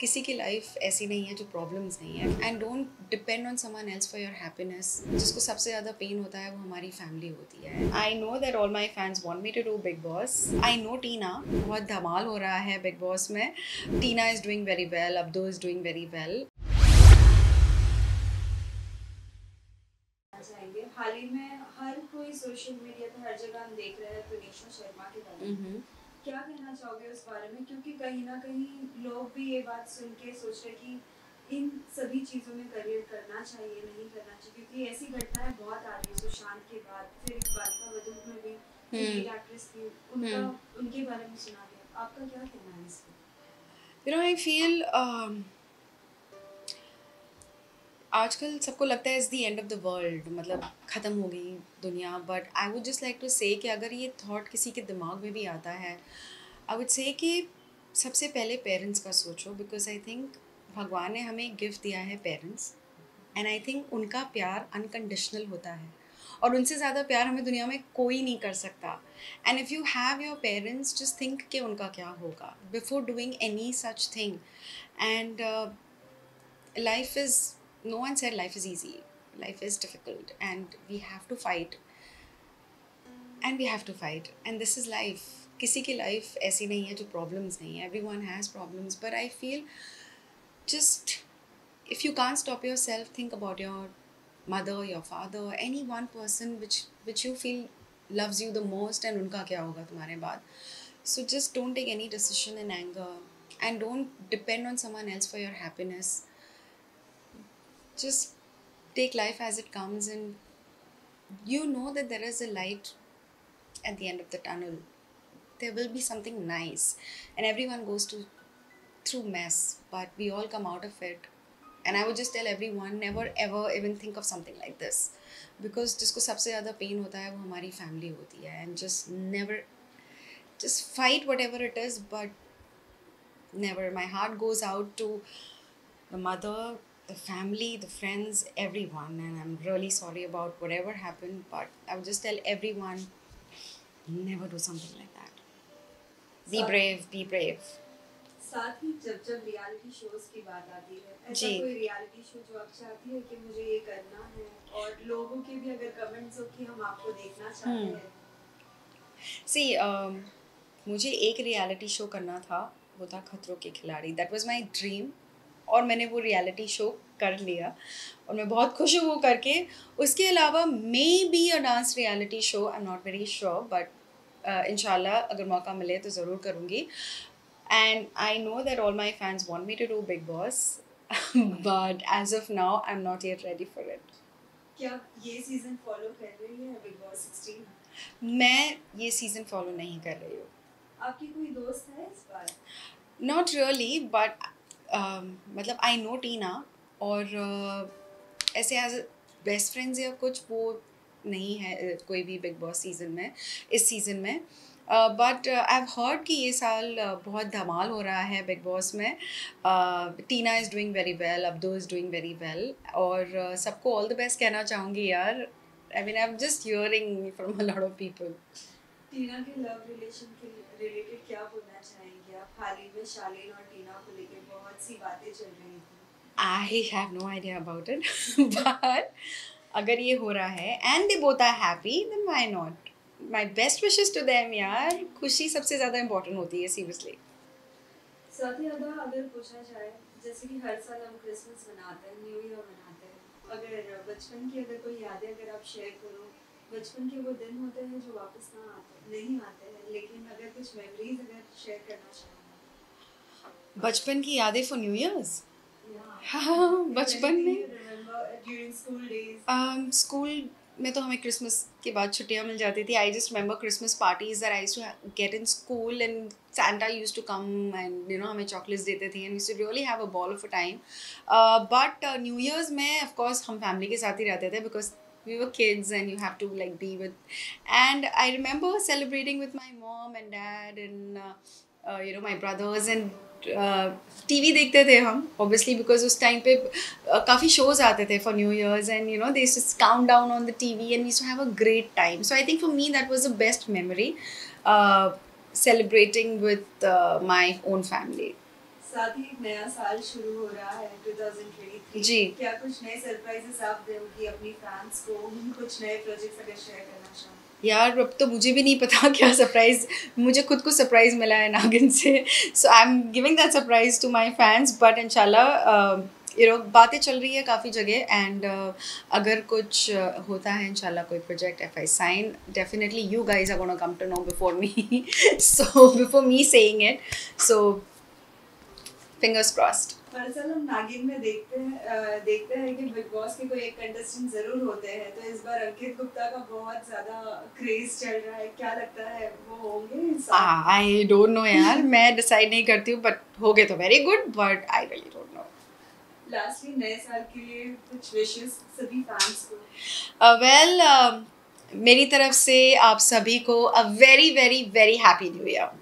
किसी की लाइफ ऐसी नहीं है जो प्रॉब्लम्स नहीं है and don't depend on someone else for your happiness. जिसको सबसे ज़्यादा पेन होता है वो हमारी फैमिली होती है। I know that all my fans want me to do Bigg Boss. I know Tina, बहुत धमाल हो रहा है बिग बॉस में। Tina is doing very well, Abdu is doing very well. हाल ही में हर कोई सोशल मीडिया पे हर जगह हम देख रहे हैं तनिष्का शर्मा के बारे में। क्या कहना चाहोगे उस बारे में, क्योंकि कहीं ना कहीं लोग भी ये बात सुन के सोच रहे कि इन सभी चीज़ों में करियर करना चाहिए नहीं करना चाहिए, क्योंकि ऐसी घटनाएं बहुत आ रही है। सुशांत के बाद फिर बालिका वधू में भी लीड एक्ट्रेस थी, उनके बारे में सुना गया। आपका क्या कहना है इस पर? आई फील आजकल सबको लगता है is the end of the world, मतलब ख़त्म हो गई दुनिया। But I would just like to say कि अगर ये थॉट किसी के दिमाग में भी आता है, आई वुड से कि सबसे पहले पेरेंट्स का सोचो, बिकॉज आई थिंक भगवान ने हमें गिफ्ट दिया है पेरेंट्स, एंड आई थिंक उनका प्यार अनकंडीशनल होता है और उनसे ज़्यादा प्यार हमें दुनिया में कोई नहीं कर सकता। And if you have your parents, just think कि उनका क्या होगा before doing any such thing. And life is, no one said life is easy. Life is difficult and we have to fight, and this is life. किसी की life ऐसी नहीं है जो प्रॉब्लम्स नहीं है. Everyone has problems, but I feel just if you can't stop yourself, think about your mother, your father, any one person which you feel loves you the most, and उनका क्या होगा तुम्हारे बाद. So just don't take any decision in anger and don't depend on someone else for your happiness. Just take life as it comes, and you know that there is a light at the end of the tunnel. There will be something nice, and everyone goes through mess, but we all come out of it. And I would just tell everyone, never ever even think of something like this, because जिसको सबसे ज़्यादा pen होता है वो हमारी family होती है. And just fight whatever it is, but never. My heart goes out to the mother, the family, the friends, everyone, and I'm really sorry about whatever happened, but I would just tell everyone, never do something like that. Be brave, be brave. साथ ही जब जब reality shows की बात आती है, ऐसा कोई reality show जो आप चाहती है कि मुझे ये करना है, और लोगों के भी अगर कमेंट्स हो कि हम आपको देखना चाहते हैं? See, मुझे एक रियलिटी शो करना था, वो था खतरों के खिलाड़ी. दैट वाज माय ड्रीम, और मैंने वो रियलिटी शो कर लिया और मैं बहुत खुश हूँ वो करके. उसके अलावा maybe a dance reality show, I am not very sure, but इंशाल्लाह अगर मौका मिले तो ज़रूर करूँगी. And I know that all my fans want me to do Bigg Boss, but as of now I am not yet ready for it. क्या ये season follow कर रही है बिग बॉस 16? मैं ये सीज़न फॉलो नहीं कर रही हूँ. आपकी कोई दोस्त है इस बार? नॉट रियली, बट मतलब आई नो टीना, और ऐसे एज बेस्ट फ्रेंड्स या कुछ वो नहीं है कोई भी बिग बॉस सीज़न में, इस सीज़न में. बट आई हैव हर्ड कि ये साल बहुत धमाल हो रहा है बिग बॉस में. Tina is doing very well, Abdu is doing very well, और सबको ऑल द बेस्ट कहना चाहूँगी यार. I mean I am just hearing from a lot of people. Tina के लव रिलेशन के रिलेटेड क्या बोलना चाहेंगे आप? हाल ही में शालीन और टीना को लेकर बहुत सी बातें चल रही थी. I have no idea about it, but अगर ये हो रहा है and they both are happy, then why not? My best wishes to them यार. खुशी सबसे ज़्यादा important होती है, seriously. साथ ही अगर पूछा जाए, जैसे कि हर साल हम क्रिसमस मनाते हैं, न्यू ईयर मनाते हैं, अगर बचपन की अगर कोई यादें अगर आप शेयर करो, बचपन के वो दिन होते हैं जो वापस नहीं आते हैं, लेकिन अगर कुछ मेमोरीज अगर शेयर करना चाहें. बचपन की यादें for New Year's? हाँ, बचपन में स्कूल में तो हमें क्रिसमस के बाद छुट्टियाँ मिल जाती थी. I just remember Christmas parties that I used to get in school, and Santa used to come and हमें चॉकलेट्स देते थे, and we used to really have a ball of a time. But New Year's में of course हम family के साथ ही रहते थे, because we were kids and you have to like be with. And I remember celebrating with my mom and dad and my brothers, and TV देखते थे हम obviously, because उस टाइम पे काफ़ी shows आते थे for New Year's, and they used to count down on the TV, and we used to have a great time. So I think for me that was the best memory, celebrating with my own family. साथ ही एक नया साल शुरू हो रहा है 2023 जी। क्या कुछ नए सरप्राइजेस आप दोगी अपनी फैंस को, कुछ नए प्रोजेक्ट्स अगर शेयर करना चाहो? यार अब तो मुझे भी नहीं पता क्या सरप्राइज, मुझे खुद को सरप्राइज मिला है नागिन से, so I am giving that surprise to my fans, but इंशाल्लाह बातें चल रही है काफ़ी जगह, एंड अगर कुछ होता है इंशाल्लाह कोई project, if I sign, definitely you guys are gonna come to know before me, so before me saying it, so fingers crossed. दरअसल हम नागिन में देखते हैं कि बिग बॉस के कोई एक कंटेस्टेंट जरूर होते हैं, तो इस बार अंकित गुप्ता का बहुत ज्यादा क्रेज चल रहा है, क्या लगता है वो होंगे? आई डोंट नो यार, मैं डिसाइड नहीं करती हूँ, बट हो गए तो very good, but I really don't know. Lastly नए साल के लिए कुछ विशेस सभी फैंस को? वेल मेरी तरफ से आप सभी को a very very very happy new year.